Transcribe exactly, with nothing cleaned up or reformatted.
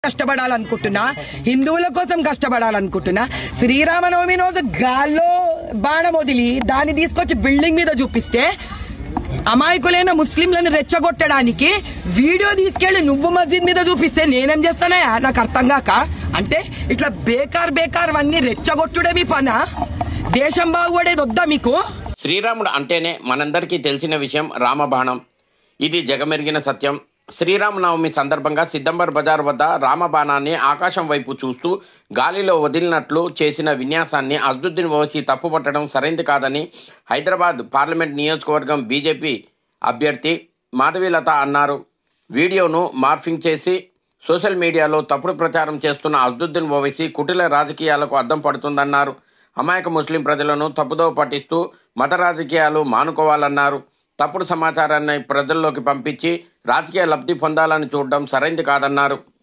కష్టపడాలనుకుంటున్నా, హిందువుల కోసం కష్టపడాలనుకుంటున్నా. శ్రీరామనవమి రోజు గాల్లో బాణం వదిలి దాన్ని తీసుకొచ్చి బిల్డింగ్ మీద చూపిస్తే అమాయకులైన ముస్లింలను రెచ్చగొట్టడానికి వీడియో తీసుకెళ్లి నువ్వు మస్జిద్ మీద చూపిస్తే నేనేం చేస్తానా? నాకు అర్థం కాక. అంటే ఇట్లా బేకార్ బేకార్ అన్ని రెచ్చగొట్టుడే మీ పనా? దేశం బాగుపడేది వద్దా మీకు? శ్రీరాముడు అంటేనే మనందరికీ తెలిసిన విషయం రామబాణం. ఇది జగమెరిగిన సత్యం. శ్రీరామనవమి సందర్భంగా సిద్దంబర్ బజార్ వద్ద రామబాణాన్ని ఆకాశం వైపు చూస్తూ గాలిలో వదిలినట్లు చేసిన విన్యాసాన్ని అజ్దుద్దీన్ ఓవైసీ తప్పుపట్టడం సరైంది కాదని హైదరాబాద్ పార్లమెంట్ నియోజకవర్గం బీజేపీ అభ్యర్థి మాధవీలత అన్నారు. వీడియోను మార్ఫింగ్ చేసి సోషల్ మీడియాలో తప్పుడు ప్రచారం చేస్తున్న అజ్దుద్దీన్ ఓవైసీ కుటిల రాజకీయాలకు అద్దం పడుతుందన్నారు. అమాయక ముస్లిం ప్రజలను తప్పుదోవ పట్టిస్తూ మత రాజకీయాలు మానుకోవాలన్నారు. తప్పుడు సమాచారాన్ని ప్రజల్లోకి పంపించి రాజకీయ లబ్ధి పొందాలని చూడడం సరైంది కాదన్నారు.